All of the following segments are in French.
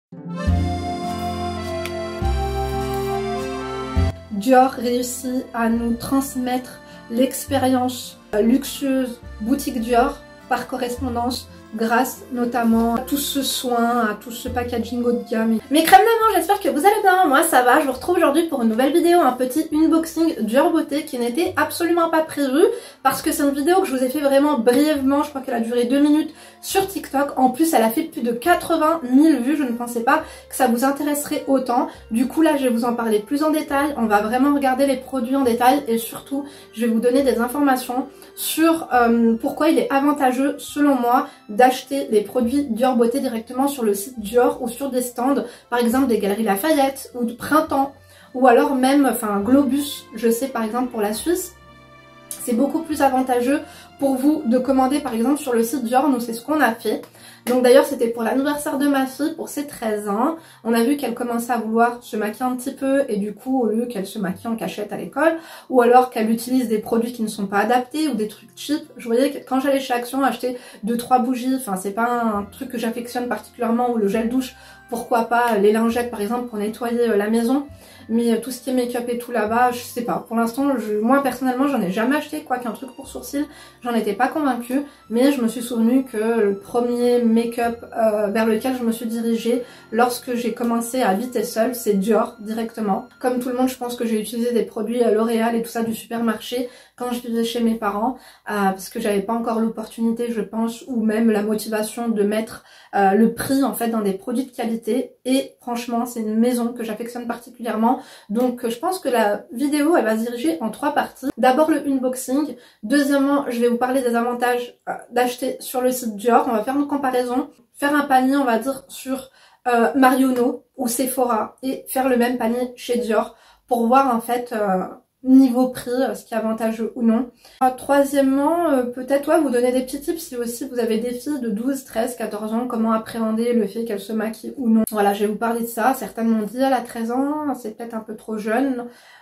Dior réussit à nous transmettre l'expérience luxueuse boutique Dior par correspondance, grâce notamment à tout ce soin, à tout ce packaging haut de gamme. Mes crèmes d'amour, j'espère que vous allez bien, moi ça va. Je vous retrouve aujourd'hui pour une nouvelle vidéo, un petit unboxing Dior Beauté qui n'était absolument pas prévu parce que c'est une vidéo que je vous ai fait vraiment brièvement. Je crois qu'elle a duré 2 minutes sur TikTok. En plus elle a fait plus de 80 000 vues, je ne pensais pas que ça vous intéresserait autant. Du coup là je vais vous en parler plus en détail, on va vraiment regarder les produits en détail et surtout je vais vous donner des informations sur pourquoi il est avantageux selon moi d'acheter les produits Dior Beauté directement sur le site Dior ou sur des stands, par exemple des Galeries Lafayette ou de Printemps ou alors même Globus, je sais par exemple pour la Suisse. C'est beaucoup plus avantageux pour vous de commander par exemple sur le site Dior, nous c'est ce qu'on a fait. Donc d'ailleurs c'était pour l'anniversaire de ma fille, pour ses 13 ans. On a vu qu'elle commençait à vouloir se maquiller un petit peu et du coup au lieu qu'elle se maquille en cachette à l'école ou alors qu'elle utilise des produits qui ne sont pas adaptés ou des trucs cheap. Je voyais que quand j'allais chez Action acheter 2-3 bougies, c'est pas un truc que j'affectionne particulièrement, ou le gel douche, pourquoi pas les lingettes par exemple pour nettoyer la maison. Mais tout ce qui est make-up et tout là-bas, je sais pas. Pour l'instant, moi personnellement, j'en ai jamais acheté, quoi qu'un truc pour sourcils, j'en étais pas convaincue. Mais je me suis souvenu que le premier make-up vers lequel je me suis dirigée lorsque j'ai commencé à habiter seule, c'est Dior directement. Comme tout le monde, je pense que j'ai utilisé des produits L'Oréal et tout ça du supermarché quand je vivais chez mes parents, parce que j'avais pas encore l'opportunité, je pense, ou même la motivation de mettre le prix en fait dans des produits de qualité. Et franchement, c'est une maison que j'affectionne particulièrement. Donc je pense que la vidéo elle va se diriger en 3 parties. D'abord le unboxing, deuxièmement je vais vous parler des avantages d'acheter sur le site Dior, on va faire une comparaison, faire un panier on va dire sur Marionnaud ou Sephora et faire le même panier chez Dior pour voir en fait niveau prix, ce qui est avantageux ou non. Troisièmement, peut-être vous donner des petits tips si aussi vous avez des filles de 12, 13, 14 ans, comment appréhender le fait qu'elles se maquillent ou non. Voilà, je vais vous parler de ça. Certaines m'ont dit elle a 13 ans, c'est peut-être un peu trop jeune.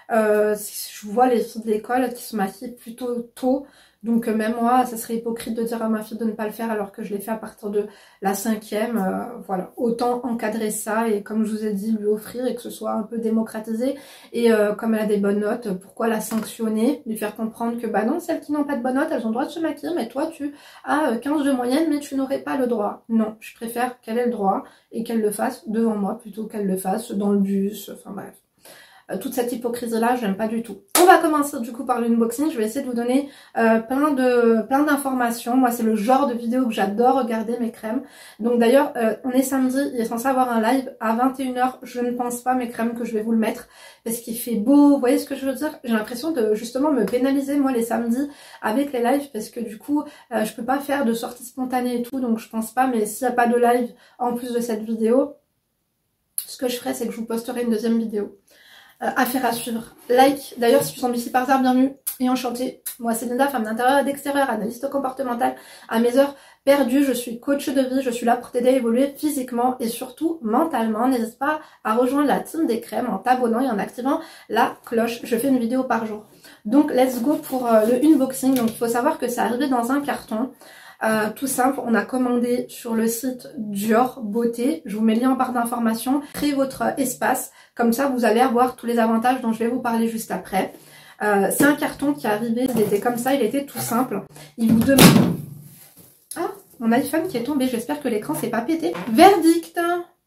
Je vois les filles de l'école qui se maquillent plutôt tôt. Donc même moi, ça serait hypocrite de dire à ma fille de ne pas le faire alors que je l'ai fait à partir de la 5e. Voilà, autant encadrer ça et comme je vous ai dit, lui offrir et que ce soit un peu démocratisé. Et comme elle a des bonnes notes, pourquoi la sanctionner? Lui faire comprendre que bah non, celles qui n'ont pas de bonnes notes, elles ont le droit de se maquiller, mais toi tu as 15 de moyenne mais tu n'aurais pas le droit. Non, je préfère qu'elle ait le droit et qu'elle le fasse devant moi plutôt qu'elle le fasse dans le bus, enfin bref. Toute cette hypocrisie là j'aime pas du tout. On va commencer du coup par l'unboxing. Je vais essayer de vous donner plein d'informations. Moi c'est le genre de vidéo que j'adore regarder, mes crèmes. Donc d'ailleurs on est samedi, il est censé avoir un live à 21h. Je ne pense pas, mes crèmes, que je vais vous le mettre parce qu'il fait beau. Vous voyez ce que je veux dire? J'ai l'impression de justement me pénaliser moi les samedis avec les lives parce que du coup je peux pas faire de sortie spontanée et tout, donc je pense pas. Mais s'il n'y a pas de live en plus de cette vidéo, ce que je ferai c'est que je vous posterai une deuxième vidéo. Affaire à suivre. Like. D'ailleurs, si tu tombes ici par hasard, bienvenue et enchantée. Moi, c'est Linda, femme d'intérieur et d'extérieur, analyste comportementale. À mes heures perdues, je suis coach de vie. Je suis là pour t'aider à évoluer physiquement et surtout mentalement. N'hésite pas à rejoindre la team des crèmes en t'abonnant et en activant la cloche. Je fais une vidéo par jour. Donc, let's go pour le unboxing. Donc, il faut savoir que c'est arrivé dans un carton. Tout simple, on a commandé sur le site Dior Beauté, je vous mets le lien en barre d'informations. Créez votre espace, comme ça vous allez avoir tous les avantages dont je vais vous parler juste après. C'est un carton qui est arrivé, il était comme ça, il était tout simple. Il vous demande... Ah, mon iPhone qui est tombé, j'espère que l'écran s'est pas pété. Verdict.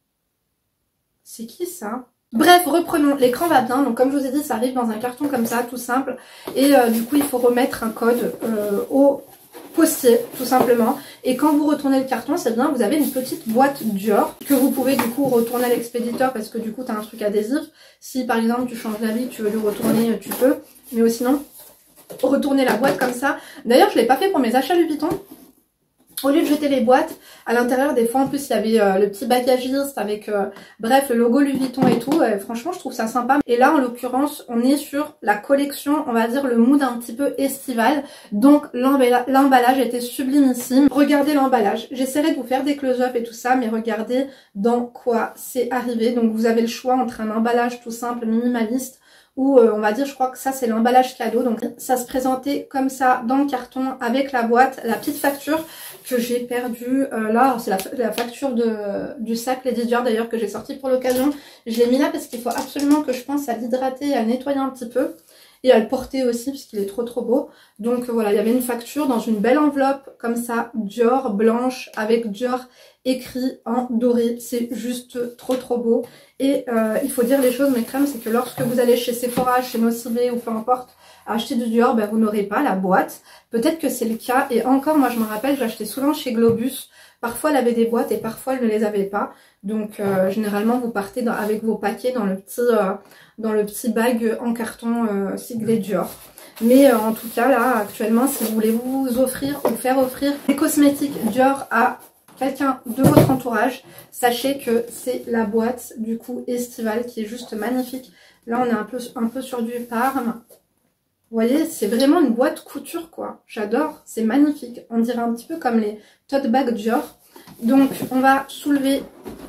C'est qui ça? Bref, reprenons, l'écran va bien, donc comme je vous ai dit, ça arrive dans un carton comme ça, tout simple. Et du coup, il faut remettre un code au postier, tout simplement. Et quand vous retournez le carton, c'est bien, vous avez une petite boîte Dior que vous pouvez du coup retourner à l'expéditeur parce que du coup, tu as un truc adhésif. Si par exemple, tu changes d'avis, tu veux lui retourner, tu peux. Mais sinon, retourner la boîte comme ça. D'ailleurs, je l'ai pas fait pour mes achats Louis Vuitton. Au lieu de jeter les boîtes, à l'intérieur des fois en plus il y avait le petit bagagiste avec bref le logo Louis Vuitton et tout. Franchement je trouve ça sympa. Et là en l'occurrence on est sur la collection, on va dire le mood un petit peu estival. Donc l'emballage était sublimissime. Regardez l'emballage. J'essaierai de vous faire des close-up et tout ça, mais regardez dans quoi c'est arrivé. Donc vous avez le choix entre un emballage tout simple minimaliste où on va dire, je crois que ça c'est l'emballage cadeau. Donc ça se présentait comme ça dans le carton avec la boîte, la petite facture que j'ai perdue là. C'est la facture du sac Lady Dior d'ailleurs que j'ai sorti pour l'occasion. Je l'ai mis là parce qu'il faut absolument que je pense à l'hydrater et à le nettoyer un petit peu. Et à le porter aussi parce qu'il est trop beau. Donc voilà, il y avait une facture dans une belle enveloppe comme ça, Dior, blanche, avec Dior écrit en doré. C'est juste trop beau. Et il faut dire les choses, mes crèmes, c'est que lorsque vous allez chez Sephora, chez Nocibé ou peu importe, acheter du Dior, ben, vous n'aurez pas la boîte. Peut-être que c'est le cas. Et encore, moi je me rappelle, j'achetais souvent chez Globus. Parfois elle avait des boîtes et parfois elle ne les avait pas. Donc généralement vous partez avec vos paquets dans le petit bag en carton siglé Dior. Mais en tout cas là actuellement, si vous voulez vous offrir ou faire offrir des cosmétiques Dior à quelqu'un de votre entourage, sachez que c'est la boîte du coup estivale qui est juste magnifique. Là on est un peu sur du Parme. Vous voyez, c'est vraiment une boîte couture quoi. J'adore, c'est magnifique. On dirait un petit peu comme les tote bags Dior. Donc on va soulever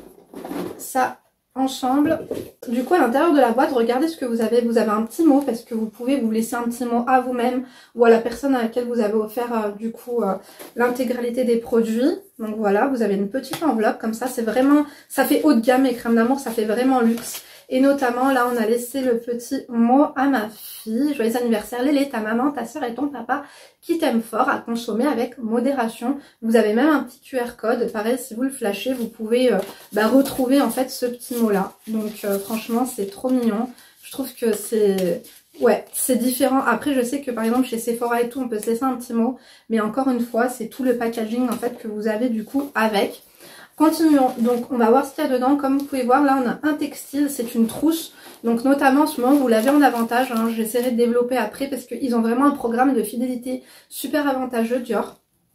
ça ensemble. Du coup à l'intérieur de la boîte, regardez ce que vous avez. Vous avez un petit mot parce que vous pouvez vous laisser un petit mot à vous-même ou à la personne à laquelle vous avez offert du coup l'intégralité des produits. Donc voilà, vous avez une petite enveloppe comme ça. C'est vraiment, ça fait haut de gamme les crèmes d'amour, ça fait vraiment luxe. Et notamment là on a laissé le petit mot à ma fille. Joyeux anniversaire Lélé, ta maman, ta soeur et ton papa qui t'aiment fort, à consommer avec modération. Vous avez même un petit QR code. Pareil, si vous le flashez, vous pouvez retrouver en fait ce petit mot là. Donc franchement c'est trop mignon. Je trouve que c'est... ouais, c'est différent. Après, je sais que par exemple chez Sephora et tout, on peut se laisser un petit mot. Mais encore une fois, c'est tout le packaging en fait que vous avez du coup avec. Continuons, donc on va voir ce qu'il y a dedans. Comme vous pouvez voir, là on a un textile, c'est une trousse. Donc notamment en ce moment, vous l'avez en avantage, hein. J'essaierai de développer après parce qu'ils ont vraiment un programme de fidélité super avantageux Dior.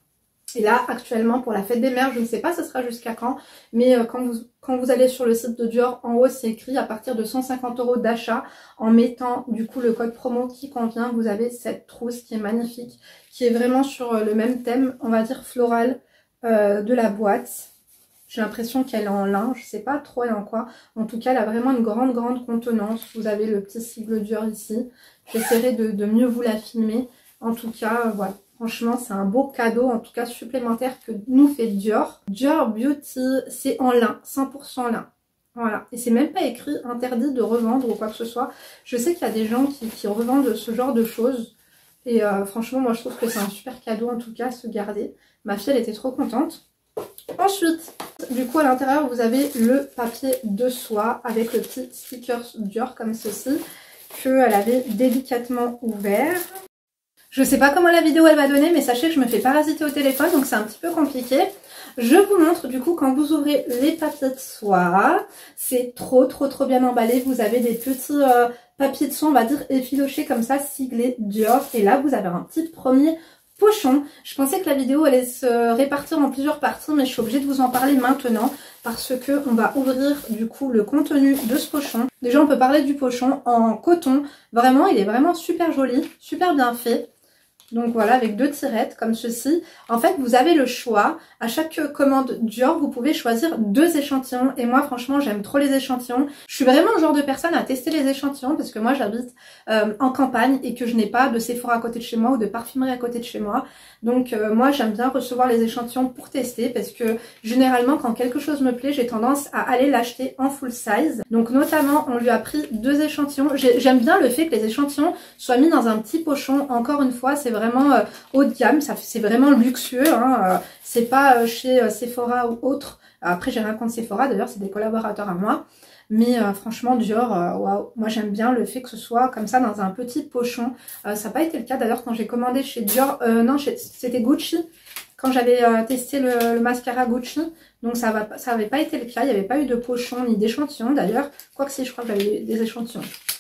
Et là actuellement pour la fête des mères, je ne sais pas ce sera jusqu'à quand, mais quand vous allez sur le site de Dior, en haut c'est écrit à partir de 150 € d'achat, en mettant du coup le code promo qui convient, vous avez cette trousse qui est magnifique, qui est vraiment sur le même thème, on va dire floral de la boîte. J'ai l'impression qu'elle est en lin, je sais pas trop elle est en quoi. En tout cas, elle a vraiment une grande contenance. Vous avez le petit sigle Dior ici. J'essaierai de mieux vous la filmer. En tout cas, voilà. Franchement, c'est un beau cadeau, en tout cas supplémentaire que nous fait Dior. Dior Beauty, c'est en lin, 100% lin. Voilà. Et c'est même pas écrit interdit de revendre ou quoi que ce soit. Je sais qu'il y a des gens qui revendent ce genre de choses. Et franchement, moi je trouve que c'est un super cadeau en tout cas à se garder. Ma fille, elle était trop contente. Ensuite, du coup à l'intérieur vous avez le papier de soie avec le petit sticker Dior comme ceci qu'elle avait délicatement ouvert. Je sais pas comment la vidéo elle va donner, mais sachez que je me fais parasiter au téléphone donc c'est un petit peu compliqué. Je vous montre du coup quand vous ouvrez les papiers de soie, c'est trop bien emballé. Vous avez des petits papiers de soie on va dire effilochés comme ça siglés Dior et là vous avez un petit premier pochon. Je pensais que la vidéo allait se répartir en plusieurs parties mais je suis obligée de vous en parler maintenant parce que on va ouvrir du coup le contenu de ce pochon. Déjà on peut parler du pochon en coton, vraiment il est vraiment super joli, super bien fait. Donc voilà, avec deux tirettes comme ceci. En fait, vous avez le choix. À chaque commande Dior, vous pouvez choisir 2 échantillons. Et moi, franchement, j'aime trop les échantillons. Je suis vraiment le genre de personne à tester les échantillons parce que moi, j'habite en campagne et que je n'ai pas de Sephora à côté de chez moi ou de parfumerie à côté de chez moi. Donc moi, j'aime bien recevoir les échantillons pour tester parce que généralement, quand quelque chose me plaît, j'ai tendance à aller l'acheter en full size. Donc notamment, on lui a pris 2 échantillons. J'aime bien le fait que les échantillons soient mis dans un petit pochon. Encore une fois, c'est vraiment haut de gamme, c'est vraiment luxueux, hein, c'est pas chez Sephora ou autre. Après j'ai rien contre Sephora, d'ailleurs c'est des collaborateurs à moi, mais franchement Dior, waouh, moi j'aime bien le fait que ce soit comme ça dans un petit pochon. Ça n'a pas été le cas d'ailleurs quand j'ai commandé chez Dior, non c'était Gucci, quand j'avais testé le mascara Gucci, donc ça n'avait pas été le cas, il n'y avait pas eu de pochon ni d'échantillon d'ailleurs, quoique si je crois que j'avais des échantillons.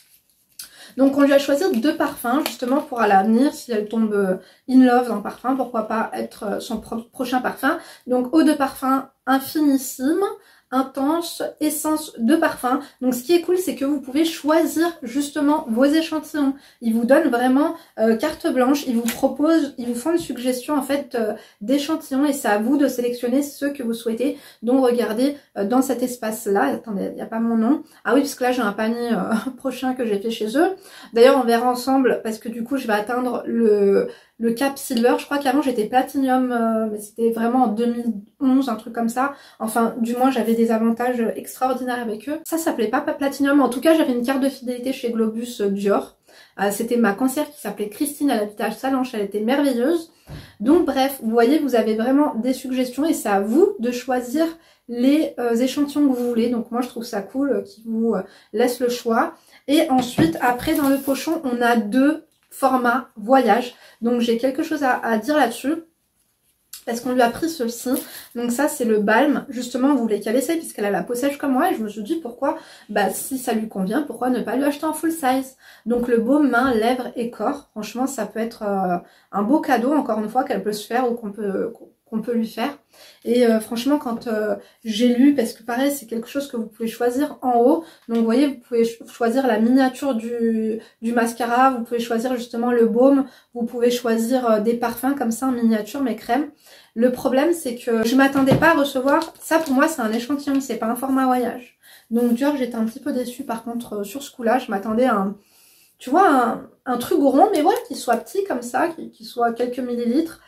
Donc on lui a choisi 2 parfums justement pour à l'avenir, si elle tombe in love dans le parfum, pourquoi pas être son prochain parfum. Donc eau de parfum Infinissime intense, essence de parfum. Donc ce qui est cool, c'est que vous pouvez choisir justement vos échantillons. Ils vous donnent vraiment carte blanche, ils vous font une suggestion en fait d'échantillons et c'est à vous de sélectionner ceux que vous souhaitez. Donc regardez dans cet espace-là, attendez, il n'y a pas mon nom. Ah oui, parce que là j'ai un panier prochain que j'ai fait chez eux. D'ailleurs on verra ensemble parce que du coup je vais atteindre le cap silver. Je crois qu'avant j'étais platinum, mais c'était vraiment en 2011, un truc comme ça. Enfin, du moins j'avais des avantages extraordinaires avec eux. Ça s'appelait pas platinum, en tout cas j'avais une carte de fidélité chez Globus Dior. C'était ma conseillère qui s'appelait Christine, elle habitait à Salanches, elle était merveilleuse. Donc bref, vous voyez, vous avez vraiment des suggestions et c'est à vous de choisir les échantillons que vous voulez. Donc moi je trouve ça cool qu'ils vous laissent le choix. Et ensuite, après dans le pochon, on a 2 formats voyage. Donc j'ai quelque chose à dire là-dessus. Parce qu'on lui a pris ceci. Donc ça c'est le balm. Justement on voulait qu'elle essaye puisqu'elle a la peau sèche comme moi. Et je me suis dit pourquoi, bah si ça lui convient, pourquoi ne pas lui acheter en full size. Donc le baume main, lèvres et corps. Franchement ça peut être un beau cadeau encore une fois qu'elle peut se faire ou qu'on peut lui faire. Et franchement quand j'ai lu, parce que pareil c'est quelque chose que vous pouvez choisir en haut, donc vous voyez vous pouvez choisir la miniature du mascara, vous pouvez choisir justement le baume, vous pouvez choisir des parfums comme ça en miniature, mais crème. Le problème c'est que je m'attendais pas à recevoir, ça pour moi c'est un échantillon, c'est pas un format voyage. Donc Dior j'étais un petit peu déçue par contre sur ce coup là, je m'attendais à un, tu vois, un truc rond, mais ouais, qui soit petit comme ça, qui soit quelques millilitres.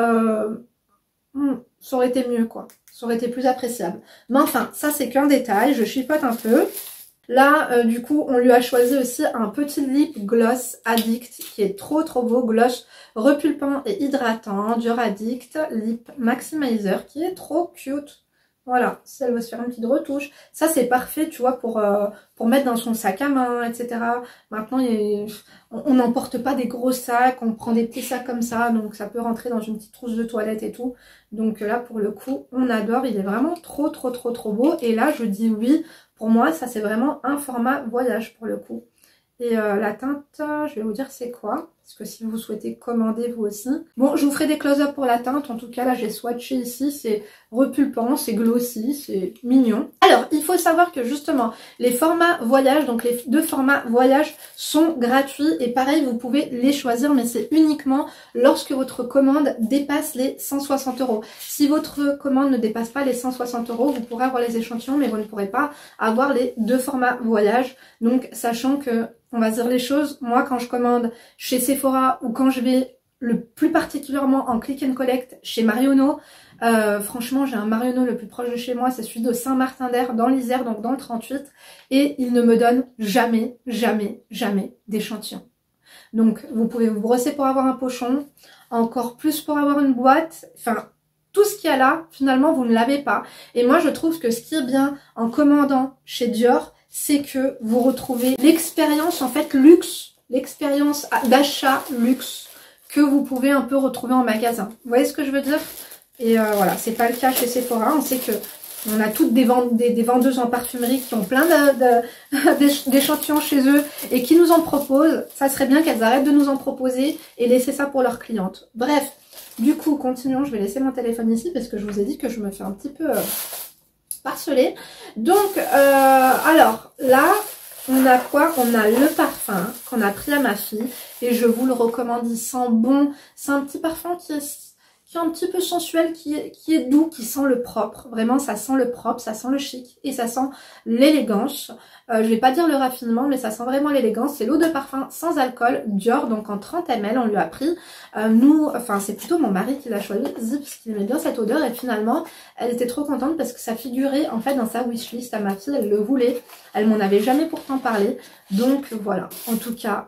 Ça aurait été mieux quoi, ça aurait été plus appréciable. Mais enfin, ça c'est qu'un détail, je chipote un peu. Là, du coup, on lui a choisi aussi un petit lip gloss Addict qui est trop beau, gloss repulpant et hydratant, Dior Addict Lip Maximizer qui est trop cute. Voilà, si elle veut se faire une petite retouche, ça c'est parfait, tu vois, pour mettre dans son sac à main, etc. Maintenant, on n'emporte pas des gros sacs, on prend des petits sacs comme ça, donc ça peut rentrer dans une petite trousse de toilette et tout. Donc là, pour le coup, on adore, il est vraiment trop beau. Et là, je dis oui, pour moi, ça c'est vraiment un format voyage pour le coup. Et la teinte, je vais vous dire c'est quoi, parce que si vous souhaitez commander vous aussi. Bon, je vous ferai des close-up pour la teinte, en tout cas là j'ai swatché ici, c'est repulpant, c'est glossy, c'est mignon. Alors, il faut savoir que justement, les formats voyage, donc les 2 formats voyage sont gratuits et pareil, vous pouvez les choisir, mais c'est uniquement lorsque votre commande dépasse les 160 €. Si votre commande ne dépasse pas les 160 €, vous pourrez avoir les échantillons, mais vous ne pourrez pas avoir les 2 formats voyage. Donc, sachant que on va dire les choses, moi quand je commande chez Sephora ou quand je vais le plus particulièrement en click and collect chez Marionneau, franchement j'ai un Marionneau le plus proche de chez moi, c'est celui de Saint-Martin-d'Air dans l'Isère, donc dans le 38, et il ne me donne jamais d'échantillon. Donc vous pouvez vous brosser pour avoir un pochon, encore plus pour avoir une boîte, enfin tout ce qu'il y a là, finalement vous ne l'avez pas. Et moi je trouve que ce qui est bien en commandant chez Dior, c'est que vous retrouvez l'expérience en fait luxe, l'expérience d'achat luxe que vous pouvez un peu retrouver en magasin. Vous voyez ce que je veux dire? Et voilà, c'est pas le cas chez Sephora. On sait que on a toutes des vendeuses en parfumerie qui ont plein d'échantillons chez eux et qui nous en proposent. Ça serait bien qu'elles arrêtent de nous en proposer et laisser ça pour leurs clientes. Bref, du coup, continuons. Je vais laisser mon téléphone ici parce que je vous ai dit que je me fais un petit peu parceler. Donc, alors là, on a quoi? On a le parfum qu'on a pris à ma fille et je vous le recommande. Il sent bon. C'est un petit parfum qui est un petit peu sensuel, qui est doux, qui sent le propre. Vraiment, ça sent le propre, ça sent le chic et ça sent l'élégance. Je vais pas dire le raffinement, mais ça sent vraiment l'élégance. C'est l'eau de parfum sans alcool Dior, donc en 30 ml, on lui a pris. C'est plutôt mon mari qui l'a choisi parce qu'il aimait bien cette odeur et finalement, elle était trop contente parce que ça figurait en fait dans sa wishlist à ma fille, elle le voulait. Elle m'en avait jamais pourtant parlé. Donc voilà, en tout cas,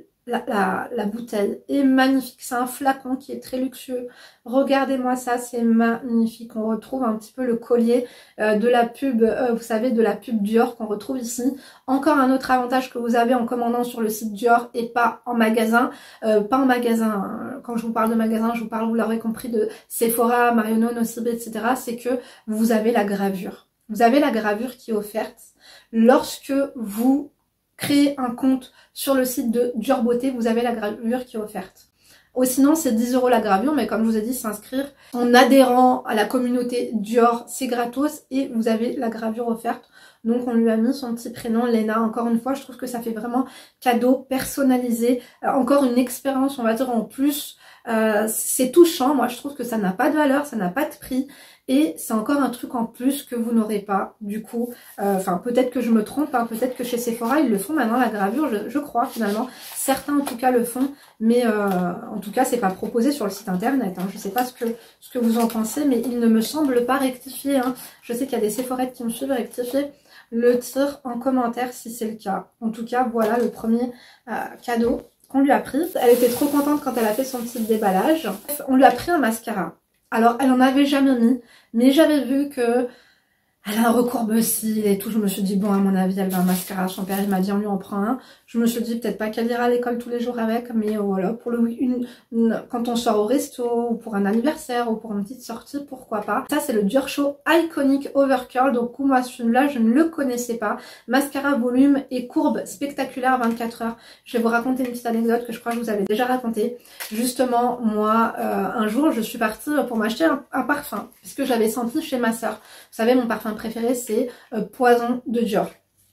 la bouteille est magnifique, c'est un flacon qui est très luxueux. Regardez-moi ça, c'est magnifique. On retrouve un petit peu le collier de la pub, vous savez, de la pub Dior qu'on retrouve ici. Encore un autre avantage que vous avez en commandant sur le site Dior et pas en magasin. Pas en magasin, hein. Quand je vous parle de magasin, je vous parle, vous l'aurez compris, de Sephora, Marionneau, Nocibé, etc. C'est que vous avez la gravure. Vous avez la gravure qui est offerte lorsque vous créez un compte sur le site de Dior Beauté, vous avez la gravure qui est offerte. sinon c'est 10 € la gravure, mais comme je vous ai dit, s'inscrire en adhérant à la communauté Dior, c'est gratos et vous avez la gravure offerte. Donc on lui a mis son petit prénom, Léna. Encore une fois, je trouve que ça fait vraiment cadeau personnalisé. Encore une expérience, on va dire, en plus. C'est touchant, moi je trouve que ça n'a pas de valeur, ça n'a pas de prix. Et c'est encore un truc en plus que vous n'aurez pas, du coup. Enfin, peut-être que je me trompe, hein, peut-être que chez Sephora, ils le font maintenant, la gravure, je crois, finalement. Certains, en tout cas, le font. Mais en tout cas, c'est pas proposé sur le site internet. Hein. Je sais pas ce que vous en pensez, mais il ne me semble pas rectifié. Hein. Je sais qu'il y a des Sephorettes qui me suivent rectifier. Le tir en commentaire si c'est le cas. En tout cas, voilà le premier cadeau qu'on lui a pris. Elle était trop contente quand elle a fait son petit déballage. On lui a pris un mascara. Alors, elle en avait jamais mis, mais j'avais vu que elle a un recourbe-cils et tout. Je me suis dit, bon, à mon avis, elle va un mascara. Son père, il m'a dit, on lui en prend un. Je me suis dit, peut-être pas qu'elle ira à l'école tous les jours avec, mais voilà, pour quand on sort au resto, ou pour un anniversaire, ou pour une petite sortie, pourquoi pas. Ça, c'est le Dior Show Iconic Overcurl. Donc, moi, celui-là, je ne le connaissais pas. Mascara volume et courbe spectaculaire 24 heures. Je vais vous raconter une petite anecdote que je crois que je vous avais déjà racontée. Justement, moi, un jour, je suis partie pour m'acheter un parfum, parce que j'avais senti chez ma sœur. Vous savez, mon parfum préféré, c'est Poison de Dior.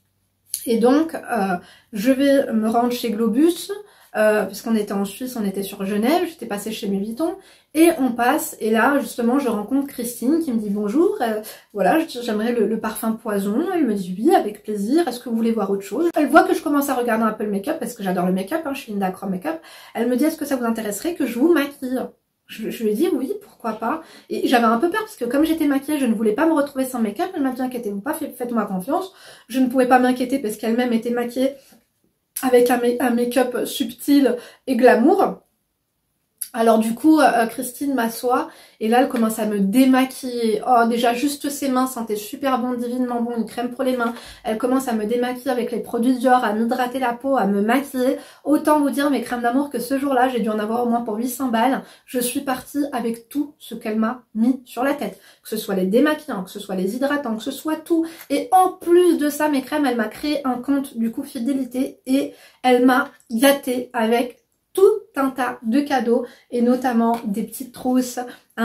Et donc, je vais me rendre chez Globus, puisqu'on était en Suisse, on était sur Genève, j'étais passée chez Louis Vuitton, et on passe, et là, justement, je rencontre Christine qui me dit bonjour, voilà, j'aimerais le parfum Poison. Elle me dit oui, avec plaisir, est-ce que vous voulez voir autre chose? Elle voit que je commence à regarder un peu le make-up, parce que j'adore le make-up, hein, je suis Linda Chrome Make-up. Elle me dit, est-ce que ça vous intéresserait que je vous maquille? Je lui ai dit oui, pourquoi pas. Et j'avais un peu peur parce que comme j'étais maquillée, je ne voulais pas me retrouver sans make-up. Elle m'a dit inquiétez-vous pas, faites-moi confiance. Je ne pouvais pas m'inquiéter parce qu'elle-même était maquillée avec un make-up subtil et glamour. Alors du coup, Christine m'assoit et là elle commence à me démaquiller. Oh déjà juste ses mains sentaient super bon, divinement bon, une crème pour les mains. Elle commence à me démaquiller avec les produits Dior, à m'hydrater la peau, à me maquiller. Autant vous dire mes crèmes d'amour que ce jour-là, j'ai dû en avoir au moins pour 800 balles. Je suis partie avec tout ce qu'elle m'a mis sur la tête. Que ce soit les démaquillants, que ce soit les hydratants, que ce soit tout. Et en plus de ça, mes crèmes, elle m'a créé un compte du coup fidélité et elle m'a gâtée avec tout un tas de cadeaux et notamment des petites trousses,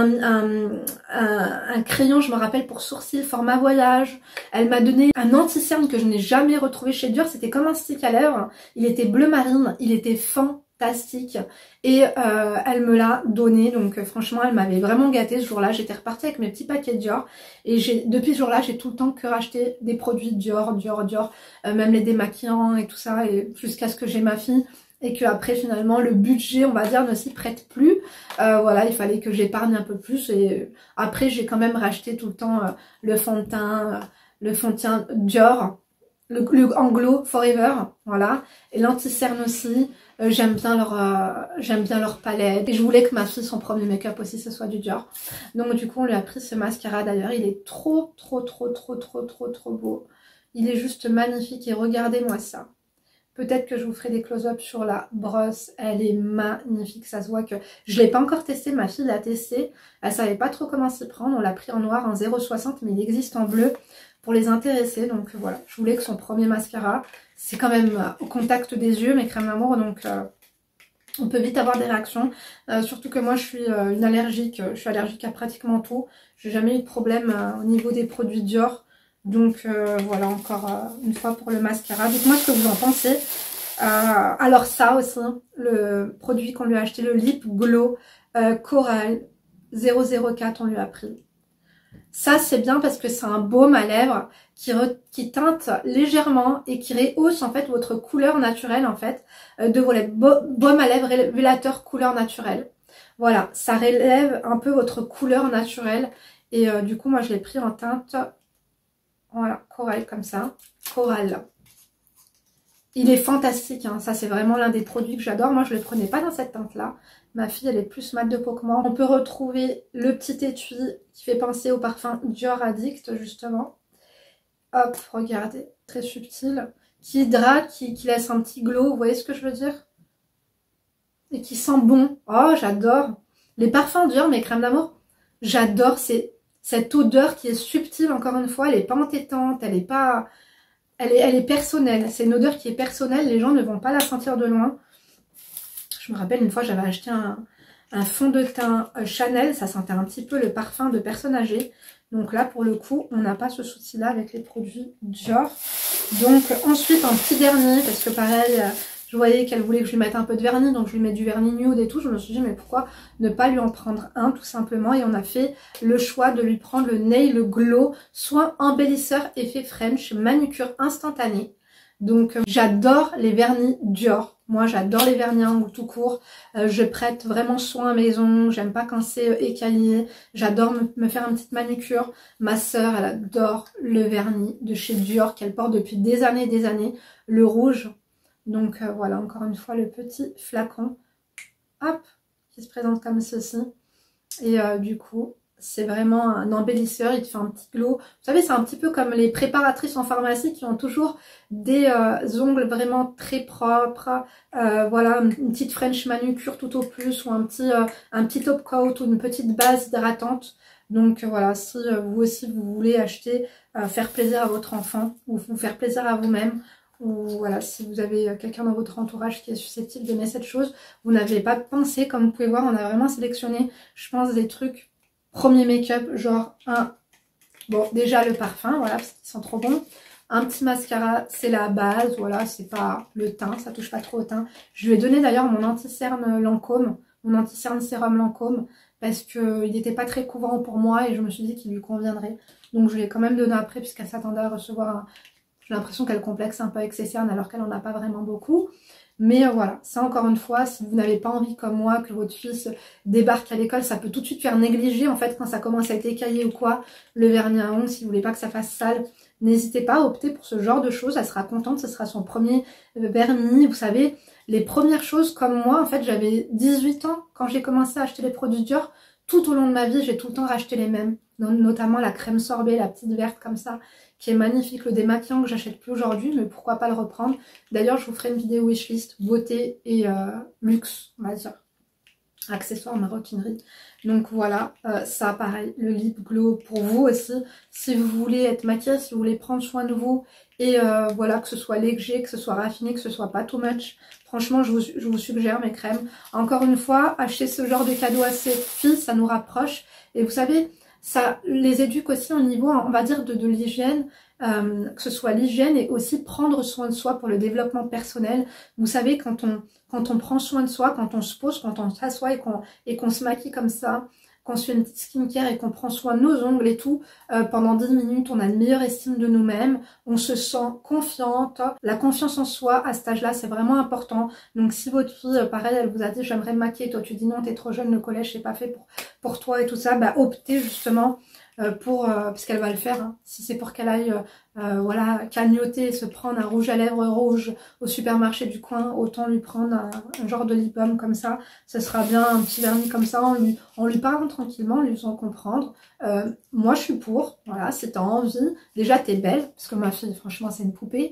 un crayon, je me rappelle, pour sourcils format voyage. Elle m'a donné un anti-cerne que je n'ai jamais retrouvé chez Dior, c'était comme un stick à lèvres, il était bleu marine, il était fantastique et elle me l'a donné, donc franchement elle m'avait vraiment gâtée ce jour-là. J'étais repartie avec mes petits paquets Dior et depuis ce jour-là j'ai tout le temps que racheté des produits Dior, même les démaquillants et tout ça, et jusqu'à ce que j'ai ma fille. Et que après finalement le budget on va dire ne s'y prête plus. Voilà, il fallait que j'épargne un peu plus et après j'ai quand même racheté tout le temps le fond de teint Dior, le Anglo Forever, voilà, et l'anti-cerne aussi. J'aime bien leur palette et je voulais que ma fille, son premier make-up aussi ce soit du Dior. Donc du coup on lui a pris ce mascara, d'ailleurs il est trop beau. Il est juste magnifique et regardez-moi ça. Peut-être que je vous ferai des close-up sur la brosse. Elle est magnifique. Ça se voit que je ne l'ai pas encore testé. Ma fille l'a testé. Elle savait pas trop comment s'y prendre. On l'a pris en noir en 0,60 mais il existe en bleu pour les intéresser. Donc voilà. Je voulais que son premier mascara. C'est quand même au contact des yeux, mes crèmes d'amour. Donc on peut vite avoir des réactions. Surtout que moi je suis une allergique. Je suis allergique à pratiquement tout. J'ai jamais eu de problème au niveau des produits Dior. Donc voilà, encore une fois pour le mascara. Dites-moi ce que vous en pensez. Alors ça aussi, le produit qu'on lui a acheté, le Lip Glow Coral 004, on lui a pris. Ça c'est bien parce que c'est un baume à lèvres qui teinte légèrement et qui rehausse en fait votre couleur naturelle en fait. De vos lèvres. Baume à lèvres révélateur couleur naturelle. Voilà, ça relève un peu votre couleur naturelle. Et du coup moi je l'ai pris en teinte... Voilà, corail comme ça. Coral. Il est fantastique, hein. Ça c'est vraiment l'un des produits que j'adore. Moi je ne le prenais pas dans cette teinte-là. Ma fille elle est plus mat de peau que moi. On peut retrouver le petit étui qui fait penser au parfum Dior Addict justement. Hop, regardez, très subtil. Qui hydrate, qui laisse un petit glow, vous voyez ce que je veux dire? Et qui sent bon. Oh, j'adore. Les parfums Dior, mes crèmes d'amour, j'adore cette odeur qui est subtile, encore une fois, elle n'est pas entêtante, elle est personnelle. C'est une odeur qui est personnelle, les gens ne vont pas la sentir de loin. Je me rappelle une fois j'avais acheté un fond de teint Chanel, ça sentait un petit peu le parfum de personnes âgées. Donc là pour le coup on n'a pas ce souci là avec les produits Dior. Donc ensuite un petit dernier, parce que pareil je voyais qu'elle voulait que je lui mette un peu de vernis, donc je lui mets du vernis nude et tout. Je me suis dit mais pourquoi ne pas lui en prendre un tout simplement, et on a fait le choix de lui prendre le Nail Glow Soin Embellisseur Effet French Manucure Instantanée. Donc j'adore les vernis Dior. Moi j'adore les vernis à ongles tout court. Je prête vraiment soin à maison. J'aime pas quand c'est écaillé. J'adore me faire une petite manucure. Ma sœur elle adore le vernis de chez Dior qu'elle porte depuis des années et des années. Le rouge. Donc voilà, encore une fois le petit flacon. Hop, qui se présente comme ceci. Et du coup c'est vraiment un embellisseur, il te fait un petit glow. Vous savez, c'est un petit peu comme les préparatrices en pharmacie qui ont toujours des ongles vraiment très propres. Voilà, une petite French manucure tout au plus, ou un petit top coat ou une petite base hydratante. Donc voilà, si vous aussi vous voulez acheter, faire plaisir à votre enfant ou vous faire plaisir à vous-même, ou voilà, si vous avez quelqu'un dans votre entourage qui est susceptible d'aimer cette chose, vous n'avez pas pensé, comme vous pouvez voir, on a vraiment sélectionné, je pense, des trucs premier make-up, genre bon déjà le parfum, voilà, parce qu'ils sont trop bons. Un petit mascara, c'est la base, voilà, c'est pas le teint, ça touche pas trop au teint. Je lui ai donné d'ailleurs mon anti-cerne Lancôme, mon anti-cerne sérum Lancôme, parce qu'il n'était pas très couvrant pour moi et je me suis dit qu'il lui conviendrait. Donc je lui ai quand même donné après, puisqu'elle s'attendait à recevoir j'ai l'impression qu'elle complexe un peu avec ses cernes alors qu'elle en a pas vraiment beaucoup. Mais voilà, ça encore une fois, si vous n'avez pas envie comme moi que votre fils débarque à l'école, ça peut tout de suite faire négliger en fait quand ça commence à être écaillé ou quoi, le vernis à ongles. Si vous voulez pas que ça fasse sale, n'hésitez pas à opter pour ce genre de choses, elle sera contente, ce sera son premier vernis. Vous savez, les premières choses comme moi, en fait j'avais 18 ans quand j'ai commencé à acheter les produits Dior. Tout au long de ma vie, j'ai tout le temps racheté les mêmes, notamment la crème sorbet, la petite verte comme ça, qui est magnifique, le démaquillant que j'achète plus aujourd'hui, mais pourquoi pas le reprendre. D'ailleurs, je vous ferai une vidéo wishlist beauté et luxe, on va dire, accessoires maroquinerie. Donc voilà, ça pareil, le lip glow pour vous aussi, si vous voulez être maquillée, si vous voulez prendre soin de vous, et voilà, que ce soit léger, que ce soit raffiné, que ce soit pas too much. Franchement, je vous suggère mes crèmes. Encore une fois, acheter ce genre de cadeaux à ses filles, ça nous rapproche. Et vous savez, ça les éduque aussi au niveau, on va dire, de l'hygiène, que ce soit l'hygiène et aussi prendre soin de soi pour le développement personnel. Vous savez, quand on prend soin de soi, quand on se pose, quand on s'assoit et qu'on se maquille comme ça, qu'on se fait une petite skincare et qu'on prend soin de nos ongles et tout, pendant 10 minutes, on a une meilleure estime de nous-mêmes, on se sent confiante. La confiance en soi, à cet âge-là, c'est vraiment important. Donc si votre fille, pareil, elle vous a dit j'aimerais me maquiller, toi tu dis non, t'es trop jeune, le collège c'est pas fait pour toi et tout ça, bah optez justement parce qu'elle va le faire, hein. Si c'est pour qu'elle aille voilà, cagnoter et se prendre un rouge à lèvres rouge au supermarché du coin, autant lui prendre un genre de lip balm comme ça. Ce sera bien un petit vernis comme ça, en lui parlant tranquillement, en lui faisant comprendre. Moi je suis pour, voilà, si t'as envie, déjà t'es belle, parce que ma fille franchement c'est une poupée,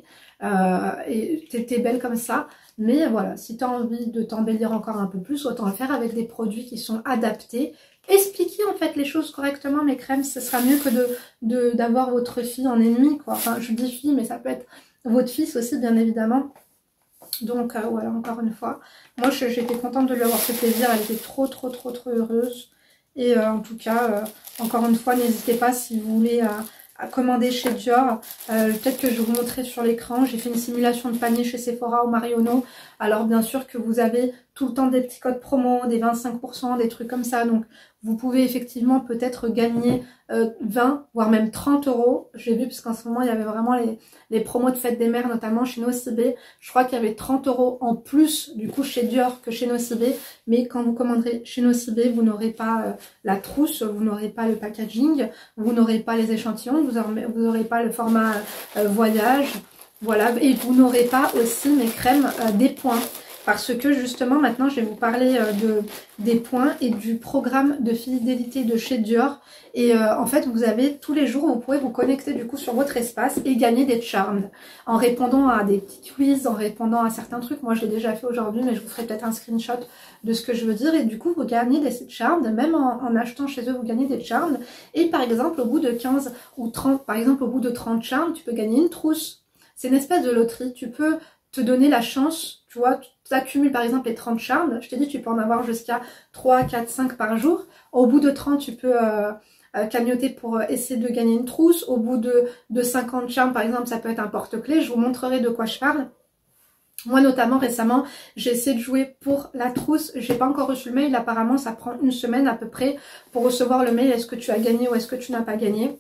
et t'es belle comme ça. Mais voilà, si t'as envie de t'embellir encore un peu plus, autant le faire avec des produits qui sont adaptés. Expliquez en fait les choses correctement, mes crèmes, ce sera mieux que d'avoir votre fille en ennemi, quoi. Enfin, je dis fille, mais ça peut être votre fils aussi, bien évidemment. Donc voilà, encore une fois, moi j'étais contente de lui avoir fait plaisir, elle était trop heureuse. Et en tout cas, encore une fois, n'hésitez pas si vous voulez à commander chez Dior. Peut-être que je vous montrerai sur l'écran. J'ai fait une simulation de panier chez Sephora ou Marionneau. Alors bien sûr que vous avez tout le temps des petits codes promo, des 25%, des trucs comme ça. Donc vous pouvez effectivement peut-être gagner 20 voire même 30 euros. J'ai vu parce qu'en ce moment il y avait vraiment les promos de fête des mères, notamment chez Nocibé. Je crois qu'il y avait 30 euros en plus du coup chez Dior que chez Nocibé. Mais quand vous commanderez chez Nocibé, vous n'aurez pas la trousse, vous n'aurez pas le packaging, vous n'aurez pas les échantillons, vous n'aurez pas le format voyage. Voilà, et vous n'aurez pas aussi mes crèmes des points. Parce que justement, maintenant, je vais vous parler des points et du programme de fidélité de chez Dior. Et en fait, vous avez tous les jours, vous pouvez vous connecter du coup sur votre espace et gagner des charms. En répondant à des petits quiz, en répondant à certains trucs. Moi, je l'ai déjà fait aujourd'hui, mais je vous ferai peut-être un screenshot de ce que je veux dire. Et du coup, vous gagnez des charms. Même en achetant chez eux, vous gagnez des charms. Et par exemple, au bout de 15 ou 30, par exemple, au bout de 30 charms, tu peux gagner une trousse. C'est une espèce de loterie. Tu peux te donner la chance, tu vois, tu accumules par exemple les 30 charmes. Je t'ai dit, tu peux en avoir jusqu'à 3, 4, 5 par jour. Au bout de 30, tu peux cagnotter pour essayer de gagner une trousse. Au bout de 50 charmes, par exemple, ça peut être un porte-clés. Je vous montrerai de quoi je parle. Moi notamment récemment j'ai essayé de jouer pour la trousse, j'ai pas encore reçu le mail, apparemment ça prend une semaine à peu près pour recevoir le mail, est-ce que tu as gagné ou est-ce que tu n'as pas gagné.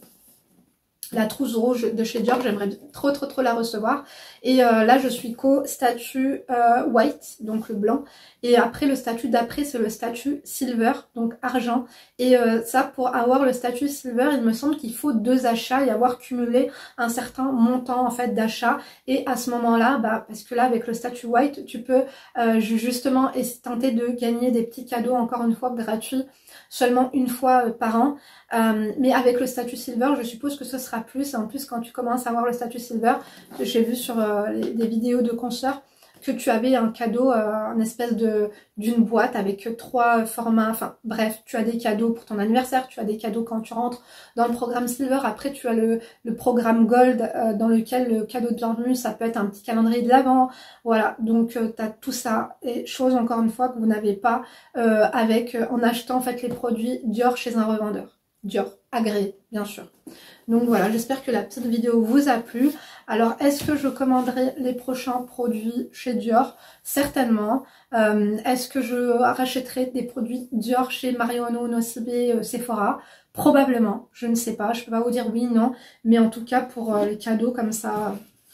La trousse rouge de chez Dior, j'aimerais trop la recevoir. Et là je suis statut white, donc le blanc. Et après le statut d'après c'est le statut silver, donc argent. Et ça, pour avoir le statut silver, il me semble qu'il faut 2 achats et avoir cumulé un certain montant en fait d'achat. Et à ce moment-là, parce que là avec le statut white, tu peux justement tenter de gagner des petits cadeaux, encore une fois gratuits, seulement une fois par an. Mais avec le statut silver, je suppose que ce sera plus. En plus, quand tu commences à avoir le statut silver, j'ai vu sur des vidéos de consoeurs que tu avais un cadeau, une espèce d'une boîte avec 3 formats. Enfin bref, tu as des cadeaux pour ton anniversaire, tu as des cadeaux quand tu rentres dans le programme silver. Après, tu as le programme gold dans lequel le cadeau de bienvenue, ça peut être un petit calendrier de l'Avent. Voilà, donc tu as tout ça. Et chose encore une fois que vous n'avez pas en achetant en fait les produits Dior chez un revendeur. Dior, agréé, bien sûr. Donc voilà, j'espère que la petite vidéo vous a plu. Alors, est-ce que je commanderai les prochains produits chez Dior? Certainement. Est-ce que je rachèterai des produits Dior chez Marionneau, Nocibé, Sephora? Probablement, je ne sais pas. Je peux pas vous dire oui, non. Mais en tout cas, pour les cadeaux comme ça,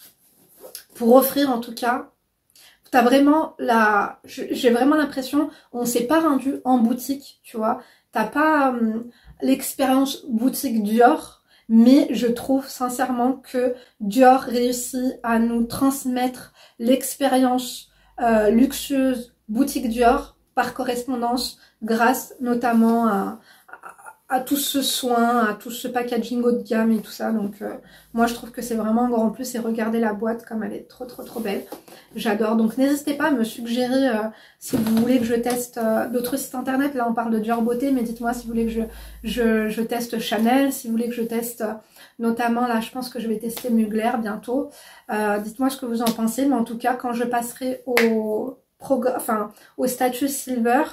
pour offrir en tout cas, t'as vraiment j'ai vraiment l'impression, on s'est pas rendu en boutique, tu vois. T'as pas l'expérience boutique Dior, mais je trouve sincèrement que Dior réussit à nous transmettre l'expérience luxueuse boutique Dior par correspondance, grâce notamment à tout ce soin, à tout ce packaging haut de gamme et tout ça. Donc moi je trouve que c'est vraiment un grand plus. Et regardez la boîte comme elle est trop belle. J'adore. Donc n'hésitez pas à me suggérer si vous voulez que je teste d'autres sites internet. Là on parle de Dior Beauté, mais dites-moi si vous voulez que je teste Chanel, si vous voulez que je teste notamment, là je pense que je vais tester Mugler bientôt. Dites-moi ce que vous en pensez. Mais en tout cas, quand je passerai au statut silver,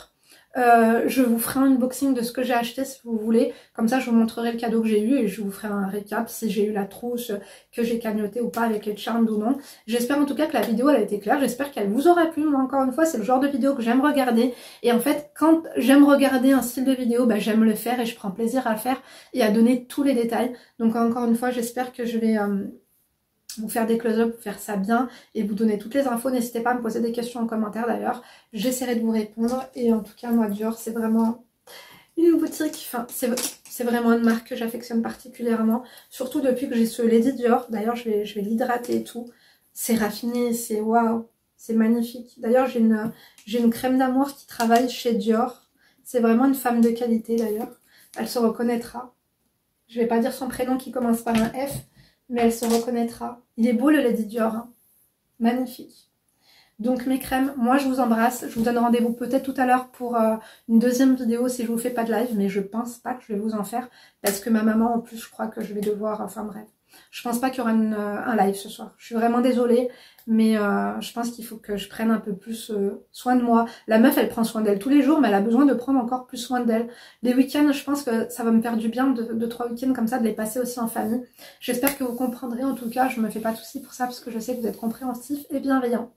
je vous ferai un unboxing de ce que j'ai acheté si vous voulez, comme ça je vous montrerai le cadeau que j'ai eu et je vous ferai un récap si j'ai eu la trousse, que j'ai cagnoté ou pas avec les charms ou non. J'espère en tout cas que la vidéo elle a été claire, j'espère qu'elle vous aura plu. Moi encore une fois c'est le genre de vidéo que j'aime regarder, et en fait quand j'aime regarder un style de vidéo, j'aime le faire et je prends plaisir à le faire et à donner tous les détails. Donc encore une fois j'espère que je vais vous faire des close-up, vous faire ça bien et vous donner toutes les infos. N'hésitez pas à me poser des questions en commentaire d'ailleurs, j'essaierai de vous répondre. Et en tout cas moi Dior c'est vraiment une boutique, enfin c'est vraiment une marque que j'affectionne particulièrement, surtout depuis que j'ai ce Lady Dior. D'ailleurs je vais l'hydrater et tout, c'est raffiné, c'est waouh, c'est magnifique. D'ailleurs j'ai une crème d'amour qui travaille chez Dior, c'est vraiment une femme de qualité d'ailleurs, elle se reconnaîtra. Je vais pas dire son prénom qui commence par un F, mais elle se reconnaîtra. Il est beau le Lady Dior, hein. Magnifique. Donc mes crèmes, moi je vous embrasse. Je vous donne rendez-vous peut-être tout à l'heure pour une deuxième vidéo si je vous fais pas de live, mais je pense pas que je vais vous en faire parce que ma maman en plus je crois que je vais devoir, enfin bref. Je pense pas qu'il y aura un live ce soir. Je suis vraiment désolée, mais je pense qu'il faut que je prenne un peu plus soin de moi. La meuf, elle prend soin d'elle tous les jours, mais elle a besoin de prendre encore plus soin d'elle. Les week-ends, je pense que ça va me faire du bien de 3 week-ends comme ça, de les passer aussi en famille. J'espère que vous comprendrez. En tout cas, je me fais pas de soucis pour ça parce que je sais que vous êtes compréhensifs et bienveillants.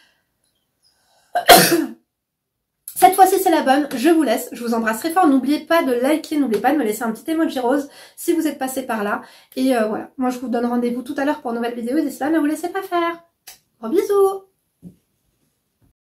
Cette fois-ci c'est la bonne, je vous laisse, je vous embrasse très fort, n'oubliez pas de liker, n'oubliez pas de me laisser un petit emoji rose si vous êtes passé par là. Et voilà, moi je vous donne rendez-vous tout à l'heure pour une nouvelle vidéo et d'ici là ne vous laissez pas faire. Gros bisous.